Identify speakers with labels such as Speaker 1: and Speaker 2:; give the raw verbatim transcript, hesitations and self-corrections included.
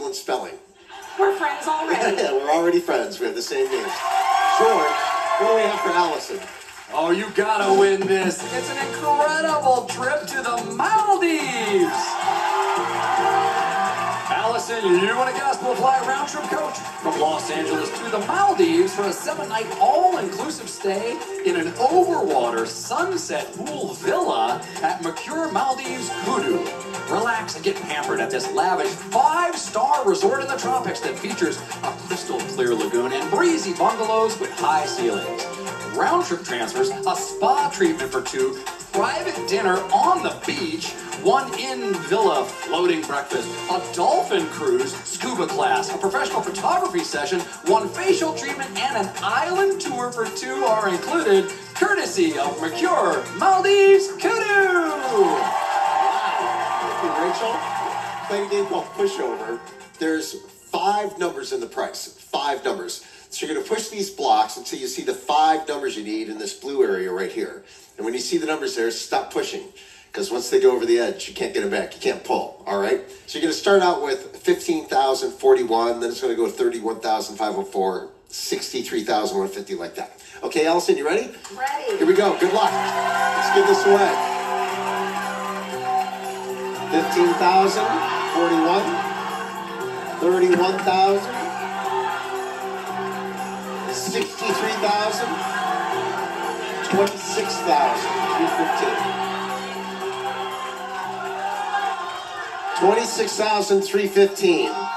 Speaker 1: excellent spelling.
Speaker 2: We're friends already.
Speaker 1: Yeah, we're already friends. We have the same names. George, what do we have for Allison?
Speaker 3: Oh, you gotta win this. It's an incredible trip to the Maldives. Allison, you want a gospel fly round trip, coach? From Los Angeles to the Maldives for a seven-night all-inclusive stay in an overwater sunset pool villa at Mercure Maldives Kudu. Relax and get pampered at this lavish five-star resort in the tropics that features a crystal-clear lagoon and breezy bungalows with high ceilings. Round-trip transfers, a spa treatment for two, private dinner on the beach, one in-villa floating breakfast, a dolphin cruise, scuba class, a professional photography session, one facial treatment, and an island tour for two are included, courtesy of Mercure Maldives Kudu!
Speaker 1: Thank you, Rachel. Playing a game called Pushover. There's five numbers in the price. Five numbers. So you're going to push these blocks until you see the five numbers you need in this blue area right here. And when you see the numbers there, stop pushing. Because once they go over the edge, you can't get them back. You can't pull. All right? So you're going to start out with fifteen thousand forty-one. Then it's going to go thirty-one thousand five hundred four, sixty-three thousand one hundred fifty, like that. Okay, Allison, you ready?
Speaker 2: Ready.
Speaker 1: Here we go. Good luck. Let's give this away. fifteen thousand forty-one. thirty-one thousand. sixty-three thousand, twenty-six thousand three hundred fifteen. twenty-six thousand three hundred fifteen.